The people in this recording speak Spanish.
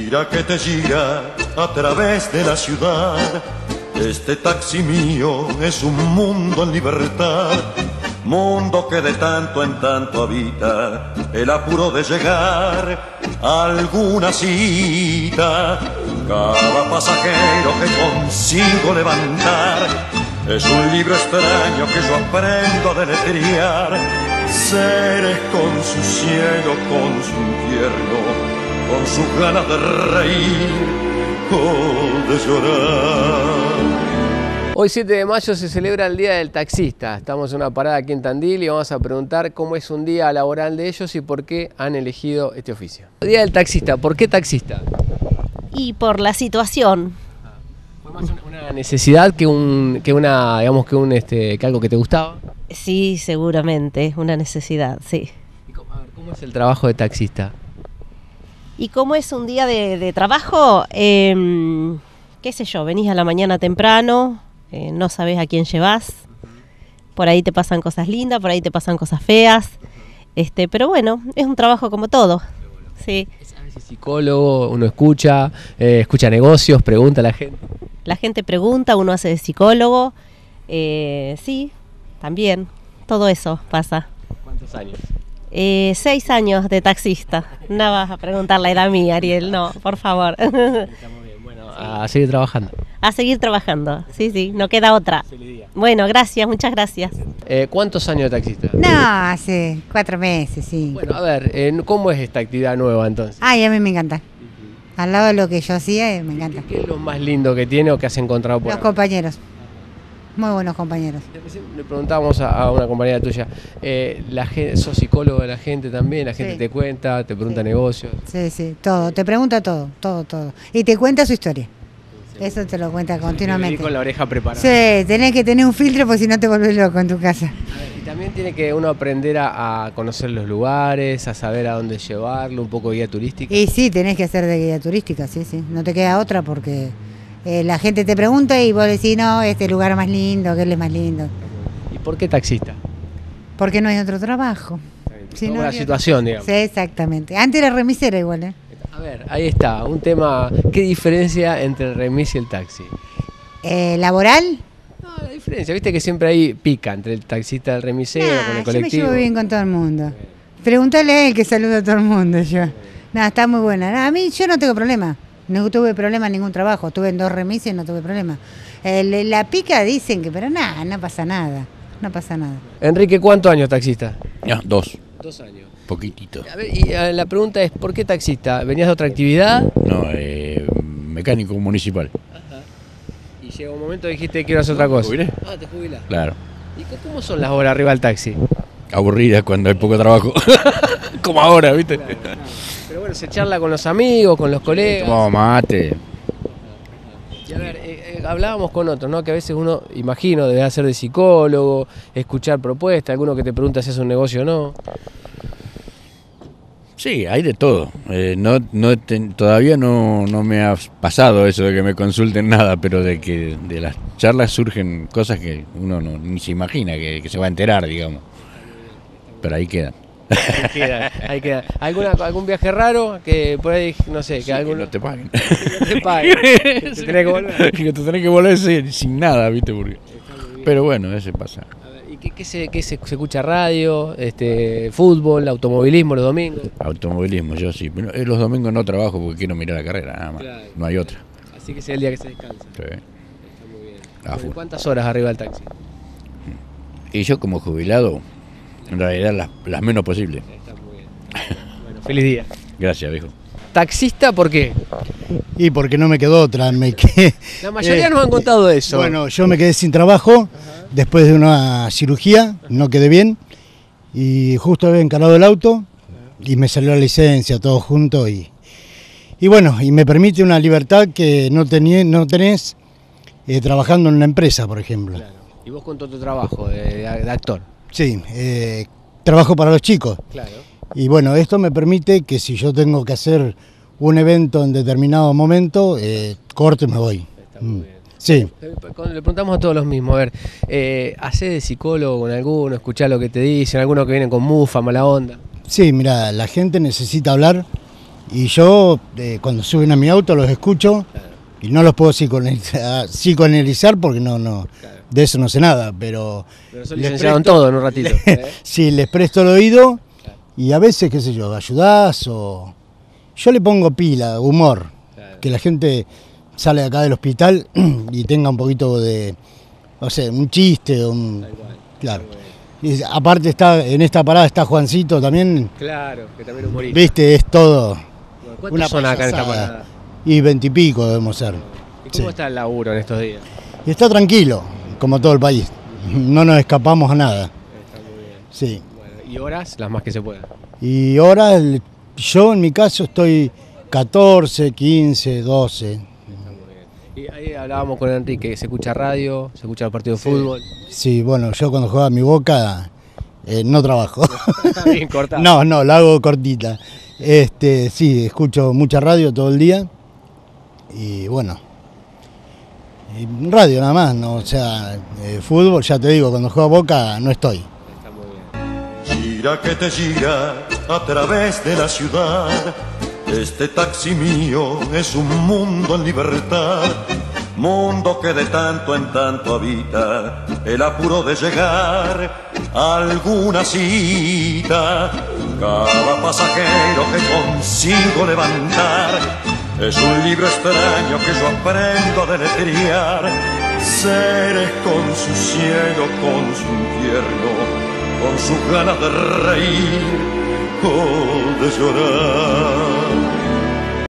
Gira que te gira a través de la ciudad. Este taxi mío es un mundo en libertad, mundo que de tanto en tanto habita el apuro de llegar a alguna cita. Cada pasajero que consigo levantar es un libro extraño que yo aprendo a deletrear. Seres con su cielo, con su infierno, con sus ganas de reír o de llorar. Hoy 7 de mayo se celebra el Día del Taxista. Estamos en una parada aquí en Tandil y vamos a preguntar cómo es un día laboral de ellos y por qué han elegido este oficio. Día del Taxista, ¿por qué taxista? Y por la situación. ¿Fue más una necesidad que una, digamos, que algo que te gustaba? Sí, seguramente, una necesidad, sí. ¿Y cómo es el trabajo de taxista? ¿Y cómo es un día de trabajo? Qué sé yo, venís a la mañana temprano, no sabés a quién llevas, por ahí te pasan cosas lindas, por ahí te pasan cosas feas, pero bueno, es un trabajo como todo, sí. Es a veces psicólogo, uno escucha negocios, pregunta a la gente. La gente pregunta, uno hace de psicólogo, sí, también, todo eso pasa. ¿Cuántos años? 6 años de taxista. No vas a preguntar la edad mía, Ariel, no, por favor. Estamos bien, bueno, a seguir trabajando. A seguir trabajando, sí, no queda otra. Feliz día. Bueno, gracias, muchas gracias. ¿Cuántos años de taxista? No, hace 4 meses, sí. Bueno, a ver, ¿cómo es esta actividad nueva entonces? Ay, a mí me encanta. Al lado de lo que yo hacía, me encanta. ¿Qué es lo más lindo que tiene o que has encontrado por Los ahí? compañeros. Muy buenos compañeros. Le preguntábamos a una compañera tuya, ¿sos psicólogo de la gente también? ¿La gente Sí. te cuenta, te pregunta negocios? Sí, todo. Te pregunta todo. Y te cuenta su historia. Eso te lo cuenta Venir continuamente. con la oreja preparada. Sí, tenés que tener un filtro porque si no te volvés loco en tu casa. A ver, y también tiene que uno aprender a conocer los lugares, a saber a dónde llevarlo, un poco de guía turística. Y sí, tenés que hacer de guía turística, sí. No te queda otra porque la gente te pregunta y vos decís, no, este lugar es más lindo, aquel es más lindo. ¿Y por qué taxista? Porque no hay otro trabajo. Si no Una había- situación, digamos. Sí, exactamente. Antes era remisera igual, ¿eh? A ver, ahí está, un tema. ¿Qué diferencia entre el remis y el taxi? ¿Laboral? No, la diferencia, viste que siempre hay pica entre el taxista y el remisero, con el Yo me colectivo. llevo bien con todo el mundo. Pregúntale a él que saluda a todo el mundo yo. Nada, está muy buena. Nah, a mí yo no tengo problema. No tuve problema en ningún trabajo. Estuve en 2 remises y no tuve problema. La pica dicen que, pero nada, no pasa nada. No pasa nada. Enrique, ¿cuántos años taxista? No, 2, 2 años. poquitito. A ver, y la pregunta es, ¿por qué taxista? ¿Venías de otra actividad? No, mecánico municipal. Y llega un momento que dijiste, quiero hacer otra cosa. ¿Jubilé? Ah, te jubilás. Claro. ¿Y cómo son las horas arriba del taxi? Aburrida cuando hay poco trabajo. Como ahora, ¿viste? Pero bueno, se charla con los amigos, con los colegas. Tomamos mate. Y a ver, hablábamos con otros, ¿no? Que a veces uno, imagino, debe hacer de psicólogo, escuchar propuestas, alguno que te pregunta si es un negocio o no. Sí, hay de todo. Todavía no me ha pasado eso de que me consulten nada, pero de las charlas surgen cosas que uno ni se imagina que se va a enterar, digamos. Pero ahí quedan. Ahí queda. ¿Algún viaje raro que por ahí, no sé, que Sí, alguno que no te paguen. no te pague? Que te tenés que volver. Que te tenés que volver sin nada, ¿viste? Pero bueno, ese pasa. A ver, ¿y qué se escucha? ¿Radio? ¿Fútbol? ¿Automovilismo los domingos? Automovilismo, yo sí. Pero los domingos no trabajo porque quiero mirar la carrera, nada más. Claro. No hay otra. Así que es el día que se descansa. Sí. Está muy bien. A Bueno, full. ¿cuántas horas arriba del taxi? Y yo como jubilado, en realidad las menos posible. Está muy bien. Bueno, feliz día. Gracias, viejo. ¿Taxista por qué? Y porque no me quedó otra, me quedé. La mayoría nos han contado eso. Bueno, yo me quedé sin trabajo después de una cirugía, no quedé bien y justo había encarado el auto y me salió la licencia, todo junto y bueno, y me permite una libertad que no tenés trabajando en una empresa, por ejemplo. Claro. ¿Y vos con todo tu trabajo de actor? Sí, trabajo para los chicos. Claro. Y bueno, esto me permite que si yo tengo que hacer un evento en determinado momento, corto y me voy. Está muy bien. Sí. Le preguntamos a todos los mismos, a ver, ¿hacés de psicólogo con alguno? ¿Escuchás lo que te dicen? ¿Algunos que vienen con mufa, mala onda? Sí, mira, la gente necesita hablar Y yo, cuando suben a mi auto, los escucho y no los puedo psicoanalizar porque no, de eso no sé nada, pero sos licenciado en todo en un ratito. Sí, les presto el oído y a veces, qué sé yo, ayudás o... Yo le pongo pila, humor, que la gente sale acá del hospital y tenga un poquito de, no sé, un chiste, claro. Y aparte en esta parada está Juancito también. Claro, que también es humorista. Viste, es todo. ¿Cuántos son acá en esta parada? Y 20 y pico debemos ser. ¿Y cómo está el laburo en estos días? Y está tranquilo, como todo el país. No nos escapamos a nada. Está muy bien. Sí. Bueno, ¿y horas? Las más que se puedan. Y ahora yo en mi caso estoy 14, 15, 12. Y ahí hablábamos con Enrique, se escucha radio, se escucha el partido de fútbol. Sí, bueno, yo cuando jugaba mi Boca no trabajo. Bien cortado. No, la hago cortita. Sí, escucho mucha radio todo el día. Y bueno, radio nada más, ¿no? O sea, fútbol, ya te digo, cuando juego a Boca no estoy. Está muy bien. Gira que te gira a través de la ciudad. Este taxi mío es un mundo en libertad, mundo que de tanto en tanto habita el apuro de llegar a alguna cita. Cada pasajero que consigo levantar es un libro extraño que yo aprendo a deletrear. Seres con su cielo, con su infierno, con sus ganas de reír o de llorar.